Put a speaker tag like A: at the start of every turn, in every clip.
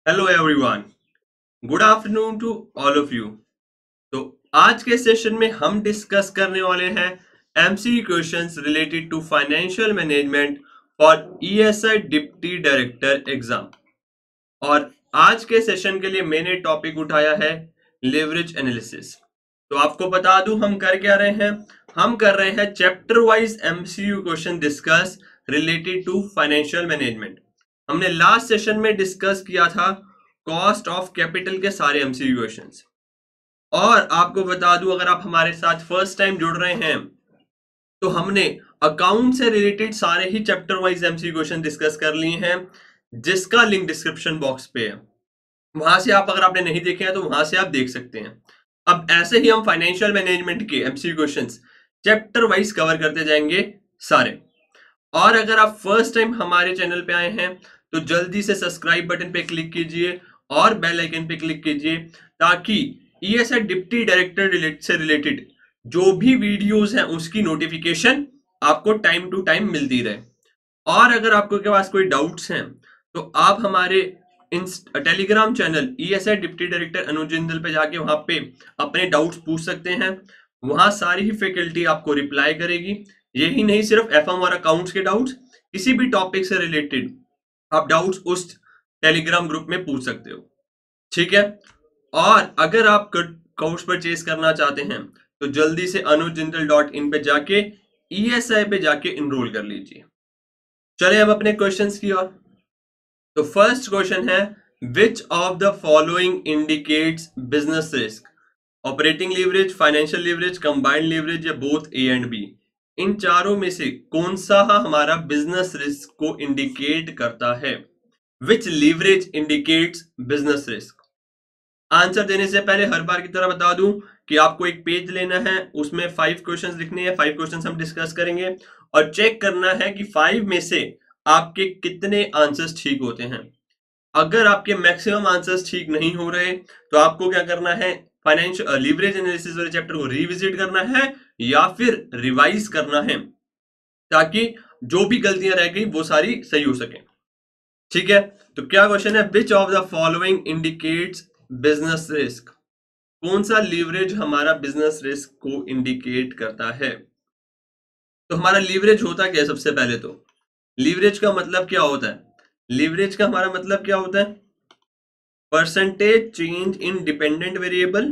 A: Hello everyone, good afternoon to all of you. तो आज के सेशन में हम डिस्कस करने वाले हैं MCQ questions related to financial management for ESI deputy director exam. और आज के सेशन के लिए मैंने टॉपिक उठाया है लेवरेज एनालिसिस। तो आपको बता दूं हम कर क्या रहे हैं। हम कर रहे हैं chapter wise MCQ question discuss related to financial management. हमने लास्ट सेशन में डिस्कस किया था कॉस्ट ऑफ कैपिटल के सारे एमसीक्यू क्वेश्चंस। और आपको बता दूं, अगर आप हमारे साथ फर्स्ट टाइम जुड़ रहे हैं तो हमने अकाउंट से रिलेटेड सारे ही chapter wise MCQ question discuss कर लिए हैं, जिसका लिंक डिस्क्रिप्शन बॉक्स पे है। वहां से आप, अगर आपने नहीं देखे हैं तो वहां से आप देख सकते हैं। अब ऐसे ही हम फाइनेंशियल मैनेजमेंट के MCQ questions chapter wise cover करते जाएंगे सारे। और अगर आप फर्स्ट टाइम हमारे चैनल पे आए हैं तो जल्दी से सब्सक्राइब बटन पे क्लिक कीजिए और बेल आइकन पे क्लिक कीजिए, ताकि ईएसआई डिप्टी डायरेक्टर से रिलेटेड जो भी वीडियोस हैं उसकी नोटिफिकेशन आपको टाइम टू टाइम मिलती रहे। और अगर आपको के पास कोई डाउट्स हैं तो आप हमारे Telegram channel ESI deputy director Anuj Jindal पे जाके वहां पे अपने डाउट्स पूछ सकते हैं। वहां सारी ही फैकल्टी आपको रिप्लाई करेगी। यही नहीं, सिर्फ एफएम और अकाउंट्स के डाउट्स, किसी भी टॉपिक से रिलेटेड आप डाउट्स उस टेलीग्राम ग्रुप में पूछ सकते हो। ठीक है। और अगर आप कोर्स परचेज करना चाहते हैं तो जल्दी से anujjindal.in पे जाके ईएसआई पे जाके इनरोल कर लीजिए। चले अब अपने क्वेश्चंस की ओर। तो फर्स्ट क्वेश्चन है, which of the following indicates business risk? Operating leverage, financial leverage, combined leverage या बोथ ए एंड बी? इन चारों में से कौन सा हमारा बिजनेस रिस्क को इंडिकेट करता है? Which leverage indicates business risk? Answer देने से पहले हर बार की तरह बता दूं कि आपको एक पेज लेना है, उसमें 5 क्वेश्चंस लिखने हैं। 5 क्वेश्चंस हम डिस्कस करेंगे और चेक करना है कि 5 में से आपके कितने आंसर्स ठीक होते हैं। अगर आपके मैक्सिमम आंसर्स ठीक नहीं हो रहे तो आपको क्या करना है, फाइनेंशियल लीवरेज एनालिसिस वाले चैप्टर को रिविजिट करना है या फिर रिवाइज करना है, ताकि जो भी गलतियां रह गई वो सारी सही हो सके। ठीक है। तो क्या क्वेश्चन है, which of the following indicates business risk? कौन सा लीवरेज हमारा बिजनेस रिस्क को इंडिकेट करता है? तो हमारा लीवरेज होता क्या है? सबसे पहले तो लीवरेज का मतलब क्या होता है? लीवरेज का हमारा मतलब क्या होता है? Percentage change in dependent variable,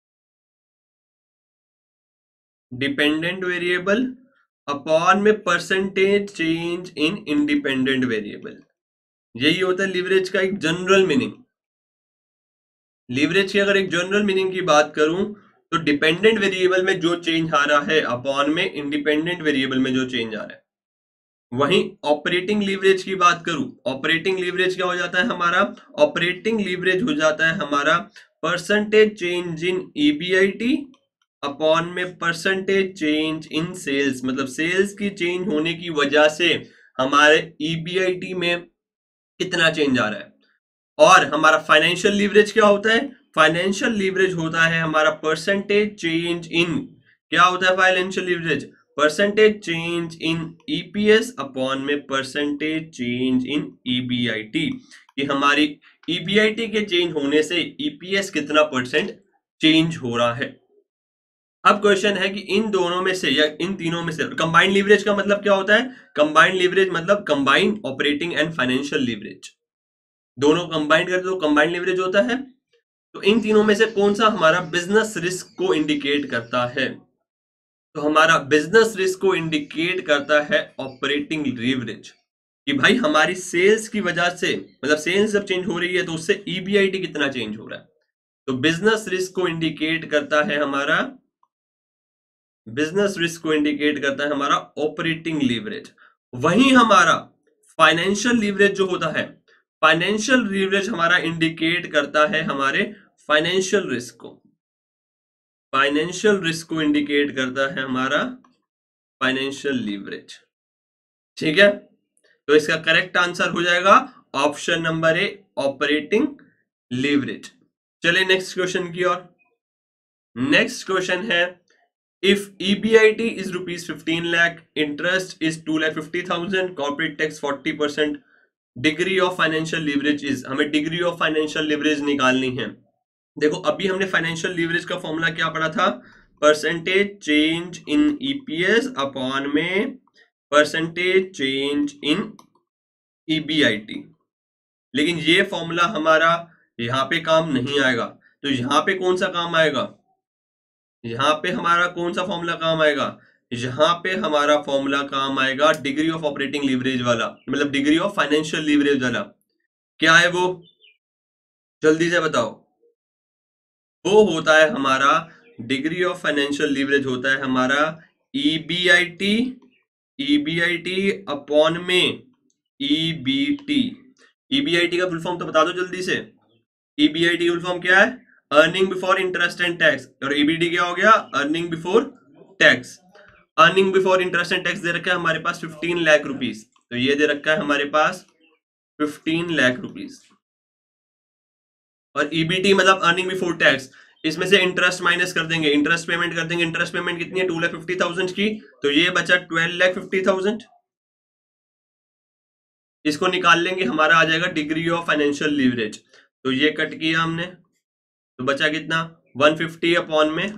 A: dependent variable upon में percentage change in independent variable. यही होता है लीवरेज का एक जनरल मीनिंग। लीवरेज की अगर एक जनरल मीनिंग की बात करूं तो डिपेंडेंट वेरिएबल में जो चेंज आ रहा है अपॉन में इंडिपेंडेंट वेरिएबल में जो चेंज आ रहा है। वहीं ऑपरेटिंग लीवरेज की बात करूं, ऑपरेटिंग लीवरेज क्या हो जाता है हमारा? ऑपरेटिंग लीवरेज हो जाता है हमारा percentage change in EBIT upon में परसेंटेज चेंज इन सेल्स। मतलब सेल्स की चेंज होने की वजह से हमारे ईबीआईटी में कितना चेंज आ रहा है। और हमारा फाइनेंशियल लीवरेज क्या होता है? फाइनेंशियल लीवरेज होता है हमारा परसेंटेज चेंज इन, क्या होता है financial leverage? Percentage change in EPS upon में परसेंटेज चेंज इन ईबीआईटी, कि हमारी ईबीआईटी के चेंज होने से ईपीएस कितना परसेंट चेंज हो रहा है। अब क्वेश्चन है कि इन दोनों में से या इन तीनों में से कंबाइंड लीवरेज का मतलब क्या होता है? कंबाइंड लीवरेज मतलब combined operating and financial leverage, दोनों कंबाइंड करते तो कंबाइंड लीवरेज होता है। तो इन तीनों में से कौन सा हमारा बिजनेस रिस्क को इंडिकेट करता है? तो हमारा बिजनेस रिस्क को इंडिकेट करता है ऑपरेटिंग लीवरेज, कि भाई हमारी सेल्स की वजह से, मतलब सेल्स जब चेंज हो रही है तो उससे ईबीआईटी कितना चेंज हो रहा है। तो बिजनेस रिस्क को इंडिकेट करता है हमारा, बिजनेस रिस्क को इंडिकेट करता है हमारा ऑपरेटिंग लीवरेज। वहीं हमारा फाइनेंशियल लीवरेज जो होता है, फाइनेंशियल लीवरेज हमारा इंडिकेट करता है हमारे फाइनेंशियल रिस्क को, फाइनेंशियल रिस्क को इंडिकेट करता है हमारा फाइनेंशियल लीवरेज। ठीक है। तो इसका करेक्ट आंसर हो जाएगा option number A, operating leverage. चलिए नेक्स्ट क्वेश्चन की ओर। नेक्स्ट क्वेश्चन है, if EBIT is rupees 15 lakh, interest is 2,50,000, corporate tax 40%, degree of financial leverage is, हमें डिग्री ऑफ फाइनेंशियल लीवरेज निकालनी है। देखो अभी हमने फाइनेंशियल लीवरेज का फॉर्मूला क्या पढ़ा था, percentage change in EPS upon में परसेंटेज चेंज इन ईबीआईटी। लेकिन ये फॉर्मूला हमारा यहाँ पे काम नहीं आएगा, तो यहाँ पे कौन सा काम आएगा, यहाँ पे हमारा कौन सा फॉर्मूला काम आएगा, यहाँ पे हमारा फॉर्मूला काम आएगा डिग्री ऑफ ऑपरेटिंग लीवरेज वाला, मतलब डिग्री ऑफ फाइनेंशियल लीवरेज वाला। क्या है वो, जल्दी से बताओ। वो होता है हमारा डिग्री ऑफ फाइनेंशियल लीवरेज होता है हमारा ईबीआईटी, ईबीआईटी अपॉन में ईबीटी। ईबीआईटी का फुल फॉर्म तो बता दो जल्दी से। ईबीआईटी का फुल फॉर्म क्या है, earning before interest and tax, और ईबीटी क्या हो गया, earning before tax. Earning before interest and tax दे रखा है हमारे पास 15 लाख रुपीस, तो ये दे रखा है हमारे पास 15 लाख रुपीस। और ईबीटी मतलब अर्निंग बिफोर टैक्स, इसमें से इंटरेस्ट माइनस कर देंगे, इंटरेस्ट पेमेंट कर देंगे। इंटरेस्ट पेमेंट कितनी है, 2,50,000 की, तो ये बचा 12,50,000। इसको निकाल लेंगे, हमारा आ जाएगा डिग्री ऑफ फाइनेंशियल लीवरेज। तो ये कट किया हमने, तो बचा कितना, 150 अपॉन में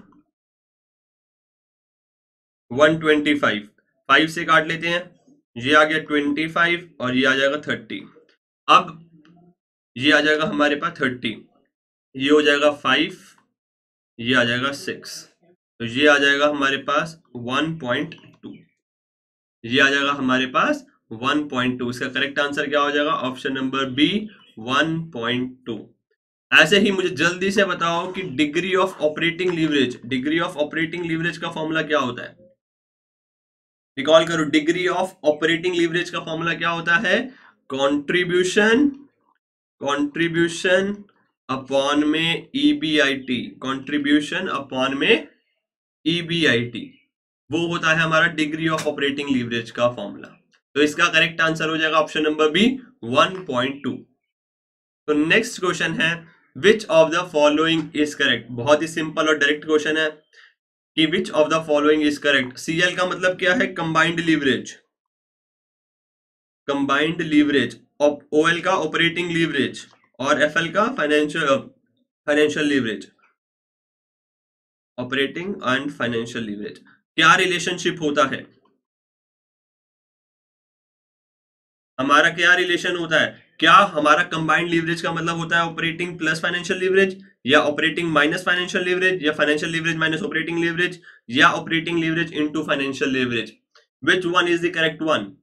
A: 125, 5 से काट लेते हैं, ये आ गया 25 और ये आ जाएगा 30। अब ये आ जाएगा हमारे पास 30, ये हो जाएगा 5, ये आ जाएगा 6, तो ये आ जाएगा हमारे पास 1.2, ये आ जाएगा हमारे पास 1.2। इसका करेक्ट आंसर क्या हो जाएगा, ऑप्शन नंबर बी 1.2। ऐसे ही मुझे जल्दी से बताओ कि degree of operating leverage, degree of operating leverage का फॉर्मूला क्या होता है, रिकॉल करो। डिग्री ऑफ ऑपरेटिंग लीवरेज का फॉर्मूला क्या होता है, कंट्रीब्यूशन, कंट्रीब्यूशन अपॉन में ईबीआईटी, कंट्रीब्यूशन अपॉन में ईबीआईटी, वो होता है हमारा डिग्री ऑफ ऑपरेटिंग लीवरेज का फॉर्मूला। तो इसका करेक्ट आंसर हो जाएगा ऑप्शन नंबर बी 1.2। तो नेक्स्ट क्वेश्चन है, which of the following is correct. बहुत ही सिंपल और डायरेक्ट क्वेश्चन है कि which of the following is correct. CL का मतलब क्या है, combined leverage, combined leverage. OL का ऑपरेटिंग लीवरेज और एफएल का financial leverage, operating and financial leverage. क्या रिलेशनशिप होता है हमारा, क्या रिलेशन होता है, क्या हमारा कंबाइंड लीवरेज का मतलब होता है ऑपरेटिंग प्लस फाइनेंशियल लीवरेज, या ऑपरेटिंग माइनस फाइनेंशियल लीवरेज, या financial leverage minus operating leverage, या operating leverage into financial leverage. Which one is the correct one,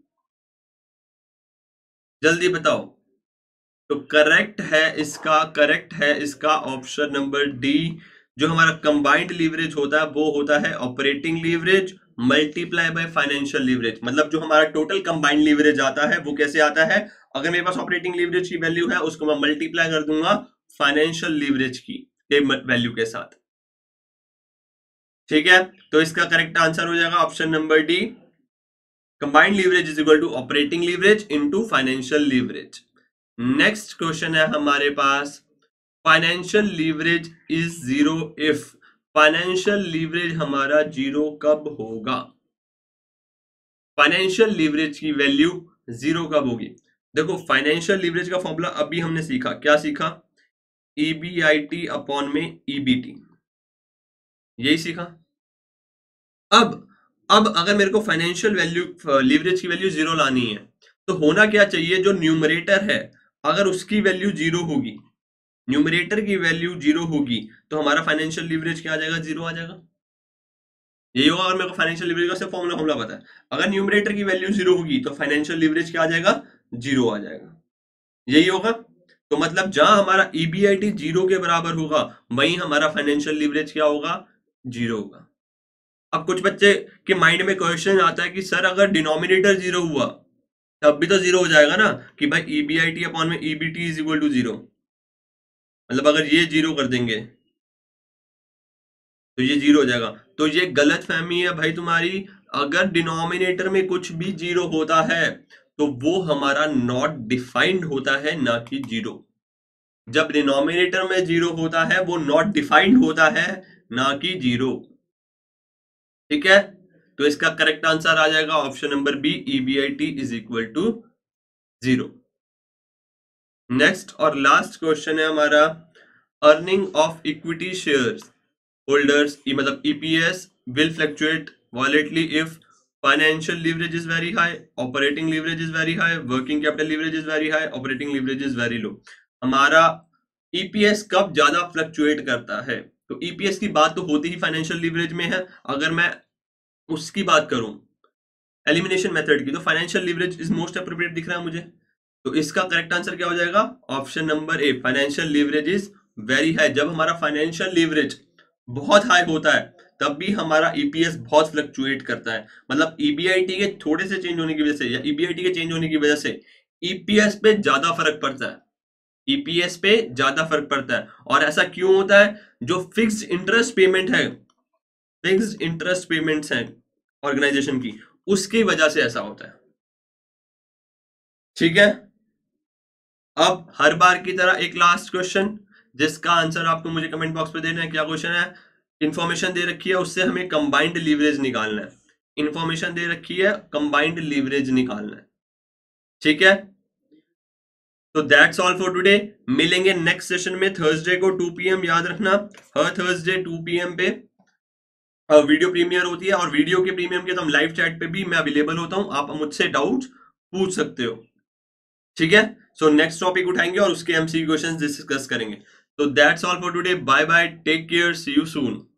A: जल्दी बताओ। तो करेक्ट है इसका ऑप्शन नंबर डी। जो हमारा कंबाइंड लीवरेज होता है वो होता है operating leverage multiply by financial leverage. मतलब जो हमारा टोटल कंबाइंड लीवरेज आता है वो कैसे आता है, अगर मेरे पास ऑपरेटिंग लीवरेज की वैल्यू है उसको मैं मल्टीप्लाई कर दूंगा फाइनेंशियल लीवरेज की वैल्यू के साथ। ठीक है, तो इसका करेक्ट आंसर हो जाएगा option number D, combined leverage is equal to operating leverage into financial leverage. Next question है हमारे पास, financial leverage is zero if. Financial leverage हमारा जीरो कब होगा, फाइनेंशियल लीवरेज की वैल्यू जीरो कब होगी। देखो फाइनेंशियल लीवरेज का फॉर्मूला अभी हमने सीखा, क्या सीखा, ईबीआईटी अपॉन में ईबीटी, यही सीखा। अब अगर मेरे को फाइनेंशियल वैल्यू लीवरेज की वैल्यू जीरो लानी है तो होना क्या चाहिए, जो न्यूमरेटर है अगर उसकी वैल्यू जीरो होगी, न्यूमरेटर की वैल्यू जीरो होगी, तो हमारा फाइनेंशियल लीवरेज क्या आ जाएगा, जीरो आ जाएगा। यही होगा, अगर मेरे को फाइनेंशियल लीवरेज का सिर्फ फॉर्मूला पता है, अगर न्यूमरेटर की वैल्यू जीरो होगी तो फाइनेंशियल लीवरेज क्या आ जाएगा, जीरो आ जाएगा। यही होगा, तो मतलब जहां हमारा ईबीआईटी जीरो के बराबर होगा वहीं हमारा फाइनेंशियल लीवरेज क्या होगा, जीरो होगा। अब कुछ बच्चे के माइंड में क्वेश्चन आता है कि सर अगर डिनोमिनेटर जीरो हुआ तब भी तो जीरो हो जाएगा ना, कि भाई ईबीआईटी अपॉन में EBT is equal to zero, मतलब अगर ये जीरो कर देंगे तो ये जीरो हो जाएगा। तो ये गलत फहमी है भाई तुम्हारी। अगर डिनोमिनेटर में कुछ भी जीरो होता है तो वो हमारा नॉट डिफाइंड होता है, ना कि जीरो। जब डिनोमिनेटर में जीरो होता है वो नॉट डिफाइंड होता है, ना कि जीरो। ठीक है, तो इसका करेक्ट आंसर आ जाएगा option number B, EBIT is equal to zero. Next और लास्ट क्वेश्चन है हमारा, earning of equity shares holders मतलब EPS will fluctuate volatilely if financial leverage is very high, operating leverage is very high, working capital leverage is very high, operating leverage is very low. हमारा EPS कब ज्यादा fluctuate करता है? तो EPS की बात तो होती ही फाइनेंशियल लीवरेज में है। अगर मैं उसकी बात करूं एलिमिनेशन मेथड की, तो financial leverage is most appropriate दिख रहा है मुझे। तो इसका करेक्ट आंसर क्या हो जाएगा? Option number A, financial leverage is very high. जब हमारा फाइनेंशियल लीवरेज बहुत हाई होता है तब भी हमारा ईपीएस बहुत फ्लक्चुएट करता है। मतलब ईबीआईटी के थोड़े से चेंज होने की वजह से या ईबीआईटी के चेंज होने की वजह से ईपीएस पे ज्यादा फर्क पड़ता है, ईपीएस पे ज्यादा फर्क पड़ता है। और ऐसा क्यों होता है? जो फिक्स्ड इंटरेस्ट पेमेंट है, फिक्स्ड इंटरेस्ट पेमेंट्स हैं ऑर्गेनाइजेशन की, उसकी वजह से ऐसा होता है। ठीक है, अब हर बार की तरह एक लास्ट क्वेश्चन जिसका आंसर आपको मुझे कमेंट बॉक्स पे देना है। क्या क्वेश्चन है? इंफॉर्मेशन दे रखी है, उससे हमें कंबाइंड लीवरेज निकालना है। इंफॉर्मेशन दे रखी है, कंबाइंड लीवरेज निकालना है। ठीक है, तो दैट्स ऑल फॉर टुडे। मिलेंगे नेक्स्ट सेशन में थर्सडे को 2 PM, याद रखना हर थर्सडे 2 PM पे वीडियो प्रीमियर होती है। और वीडियो के प्रीमियम के तो हम लाइव चैट पे भी मैं अवेलेबल होता हूं, आप मुझसे डाउट्स पूछ सकते हो। ठीक है, सो नेक्स्ट टॉपिक उठाएंगे और उसके एमसीक्यू क्वेश्चंस डिस्कस करेंगे। तो that's all for today, bye bye, take care, see you soon.